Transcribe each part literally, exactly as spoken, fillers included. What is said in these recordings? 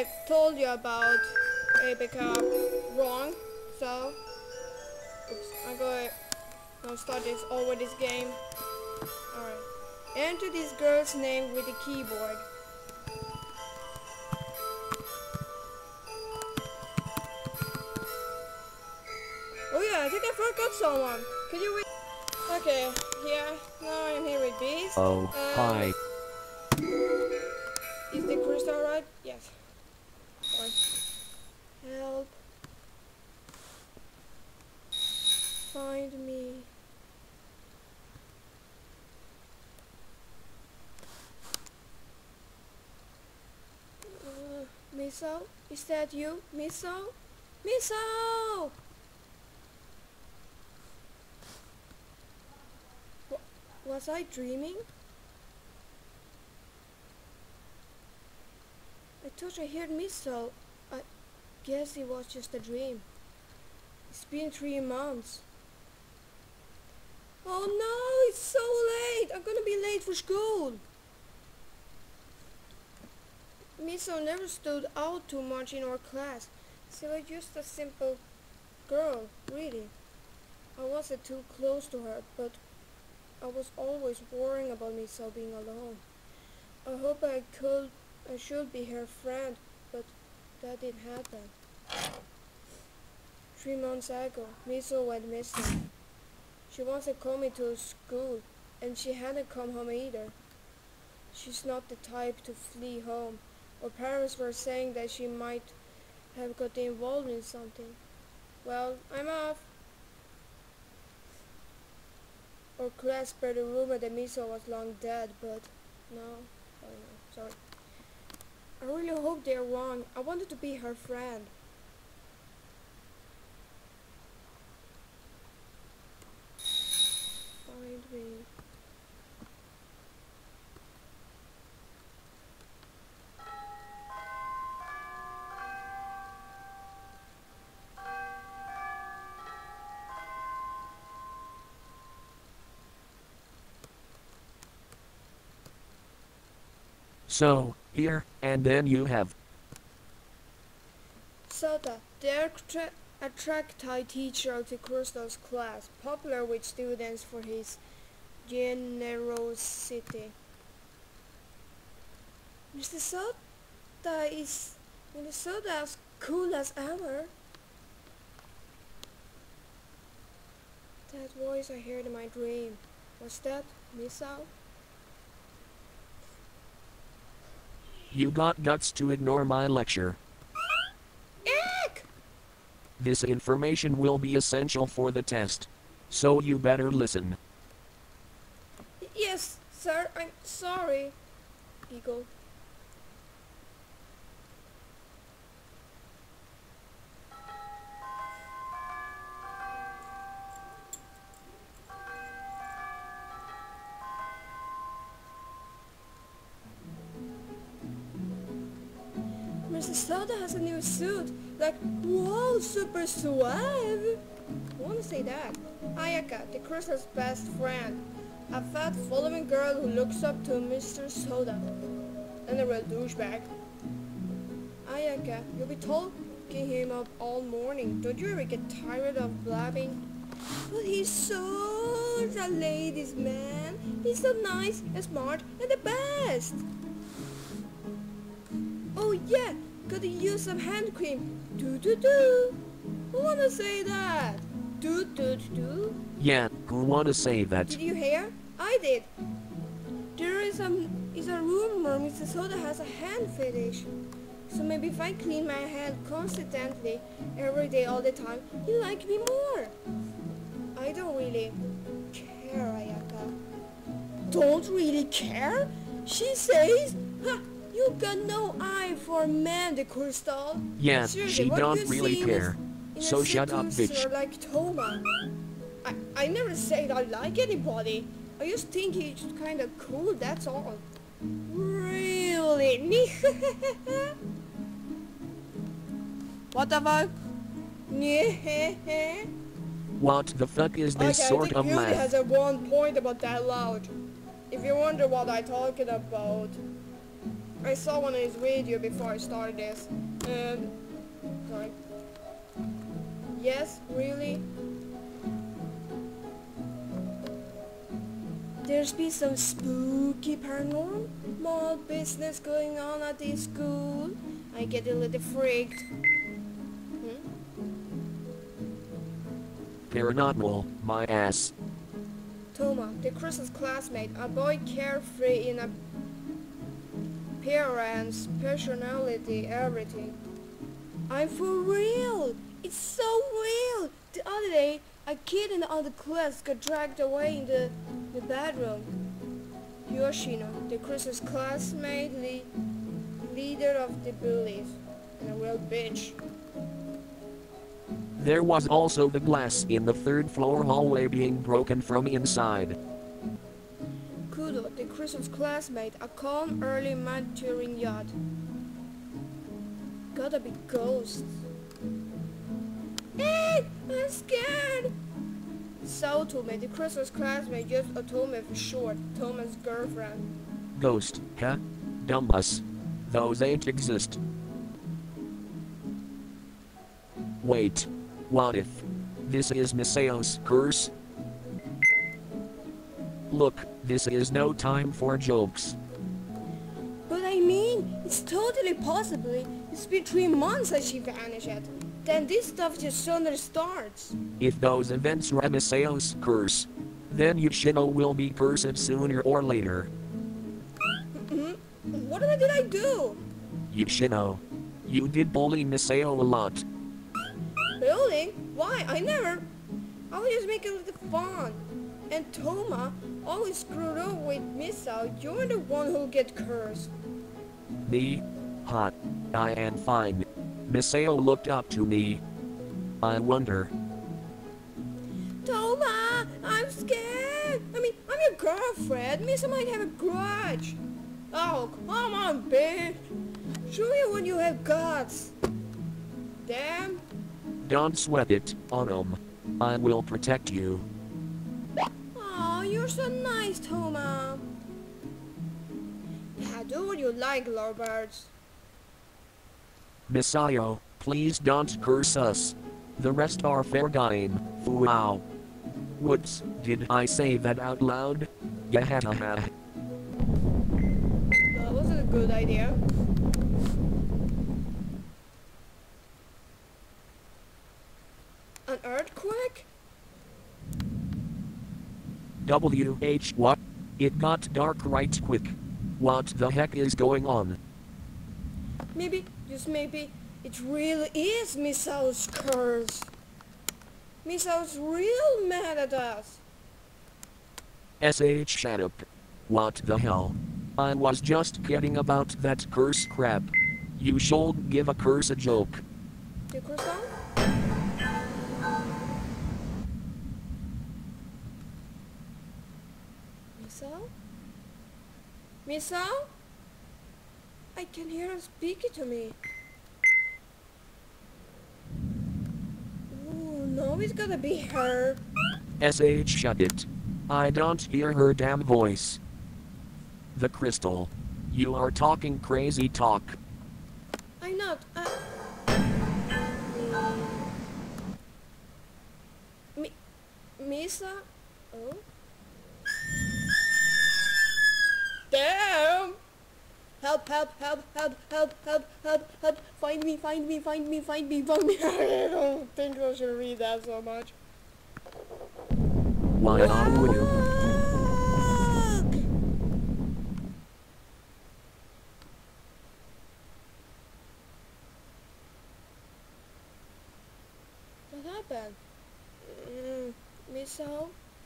I told you about Rebecca wrong, so oops, I'm going to now start this over this game. Alright. Enter this girl's name with the keyboard. Oh yeah, I think I forgot someone. Can you read? Okay, here, now I'm here with Beast. Oh, um, hi. Is the crystal right? Yes. Sorry. Help. Find me. Uh, Misao? Is that you? Misao? Misao! W was I dreaming? I thought I heard Misao. I guess it was just a dream. It's been three months. Oh no, it's so late! I'm gonna be late for school! Misao never stood out too much in our class. She was just a simple girl, really. I wasn't too close to her, but I was always worrying about Misao being alone. I hope I could, I should be her friend, but that didn't happen. Three months ago, Misao went missing. She wasn't coming to school, and she hadn't come home either. She's not the type to flee home. Her parents were saying that she might have got involved in something. Well, I'm off. Our class spread a rumor that Misao was long dead, but no, oh no, sorry. I really hope they're wrong. I wanted to be her friend. Find me. So, here, and then you have Sota, the attractive teacher of the Crystal's class, popular with students for his generosity. Mister Sota is Mister Sota as cool as ever. That voice I heard in my dream, was that Misao? You got guts to ignore my lecture. Eek! This information will be essential for the test, so you better listen. Yes, sir, I'm sorry. Eagle. Mister Soda has a new suit. Like, whoa, super suave. I wanna say that. Ayaka, the Crystal's best friend. A fat following girl who looks up to Mister Soda. And a real douchebag. Ayaka, you'll be talking him up all morning. Don't you ever get tired of blabbing? But he's such a ladies' man. He's so nice and smart and the best. Oh yeah, gotta use some hand cream. Do do do. Who wanna say that? Do do do. Yeah, who wanna say that? Did you hear? I did. There is a is a rumor Mister Soda has a hand fetish. So maybe if I clean my hand constantly, every day, all the time, you like me more. I don't really care, Ayaka. Don't really care? She says, huh? You got no eye for man, the Crystal. Yeah, Seriously, she what don't you really see care. is- So in a shut up, seducer bitch. Like Toma. I, I never said I like anybody. I just think he's kind of cool, that's all. Really? What the fuck? What the fuck is this Okay, sort I think of Beauty laugh? has a one point about that loud. If you wonder what I'm talking about, I saw one of his video before I started this. And sorry. Yes, really? There's been some spooky paranormal business going on at this school. I get a little freaked. Hmm? Paranormal, my ass. Toma, the Chris's classmate, a boy carefree in appearance, personality, everything. I'm for real! It's so real! The other day, a kid in the other class got dragged away in the, the bedroom. Yoshino, the Chris's classmate, le leader of the bullies, and a real bitch. There was also the glass in the third floor hallway being broken from inside. Kudo, the Chris's classmate, a calm, early maturing yacht. Gotta be ghosts. Hey, I'm scared! So Tome, the Chris's classmate, just Otome for short, Toma's girlfriend. Ghost, huh? Dumbass. Those ain't exist. Wait. What if this is Misao's curse? Look, this is no time for jokes. But I mean, it's totally possible. It's been three months that she vanished. Then this stuff just suddenly starts. If those events are Misao's curse, then Yoshino will be cursed sooner or later. Mm-hmm. What did I do? Yoshino, you did bully Misao a lot. Bullying? Why? I never. I was just making it fun. And Toma always screwed up with Misao. You're the one who'll get cursed. Me? Hot. I am fine. Misao looked up to me. I wonder. Toma, I'm scared. I mean, I'm your girlfriend. Misao might have a grudge. Oh, come on, bitch. Show me when you have guts. Damn. Don't sweat it, Onum. I will protect you. Oh, you're so nice, Toma. Yeah, do what you like, lovebirds. Misao, please don't curse us. The rest are fair game. Wow. Whoops, did I say that out loud? Yahahaha. That wasn't a good idea. An earthquake? W H what? It got dark right quick. What the heck is going on? Maybe, just maybe, it really is Misao's curse. Misao's real mad at us. S H shut up. What the hell? I was just kidding about that curse crap. You should give a curse a joke. The croissant? Misao? Misao? I can hear her speaking to me. Ooh, no, it's gotta be her. S H shut it. I don't hear her damn voice. The crystal. You are talking crazy talk. I'm not. Uh, Mi Misa? Oh? Damn! Help, help, help, help, help, help, help, help. Find me, find me, find me, find me, find me. I don't think I should read that so much. Why are you? Fuck! What happened? Mm, Misao?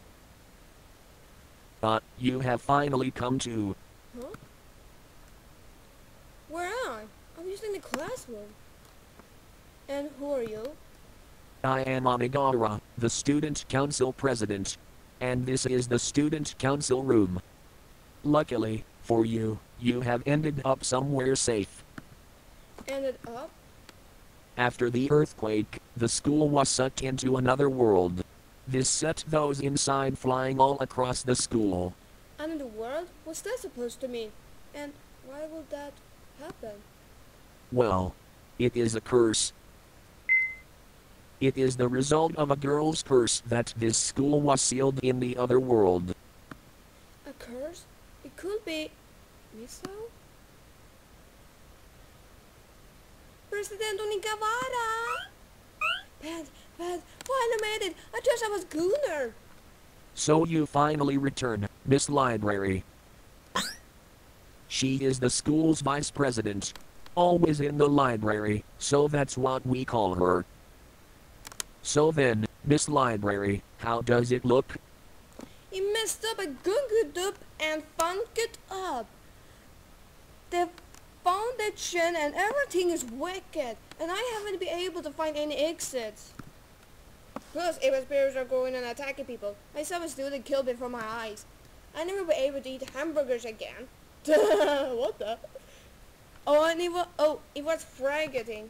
But you have finally come to. Huh? Where am I? I'm just in the classroom. And who are you? I am Onigara, the student council president. And this is the student council room. Luckily, for you, you have ended up somewhere safe. Ended up? After the earthquake, the school was sucked into another world. This set those inside flying all across the school. And in the world? What's that supposed to mean? And why Why would that happen? Well, it is a curse. It is the result of a girl's curse that this school was sealed in the other world. A curse? It could be... Misao? President Onikawara! Pat, Pat, finally made it! I thought I was Gooner! So you finally return, Miss Library. She is the school's vice president. Always in the library, so that's what we call her. So then, Miss Library, how does it look? He messed up a gungered up and funked it up. The foundation and everything is wicked, and I haven't been able to find any exits. Plus, evil spirits are going and attacking people. I saw a student killed before my eyes. I never be able to eat hamburgers again. What the? Oh, and it was, oh, it was frightening.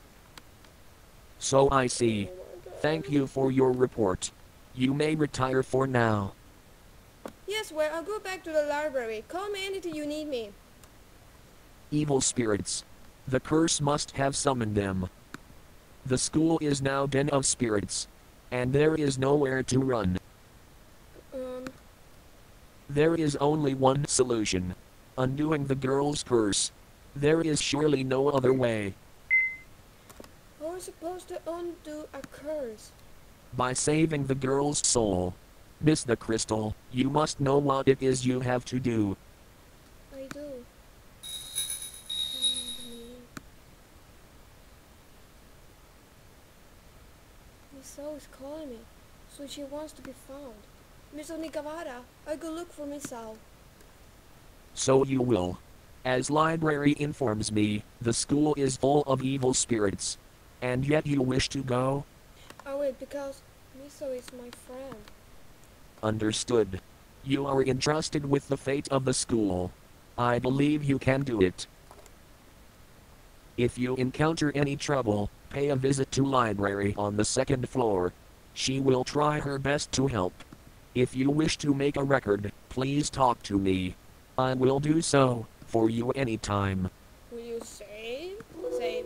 So I see. Oh Thank you for your report. You may retire for now. Yes, well, I'll go back to the library. Call me anything you need me. Evil spirits. The curse must have summoned them. The school is now den of spirits. And there is nowhere to run. Um, There is only one solution. Undoing the girl's curse. There is surely no other way. how are we supposed to undo a curse? By saving the girl's soul. Miss the Crystal, you must know what it is you have to do. I do. Find me. Misao is calling me, so she wants to be found. Miss Onikawara, I go look for Misao. So you will. As library informs me, the school is full of evil spirits. And yet you wish to go? Oh wait, because Misao is my friend. Understood. You are entrusted with the fate of the school. I believe you can do it. If you encounter any trouble, pay a visit to library on the second floor. She will try her best to help. If you wish to make a record, please talk to me. I will do so, for you anytime. Will you save? Save.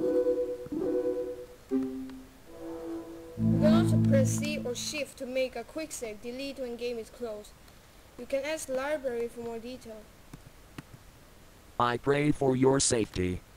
You can also press C or Shift to make a quick save, delete when game is closed. You can ask library for more detail. I pray for your safety.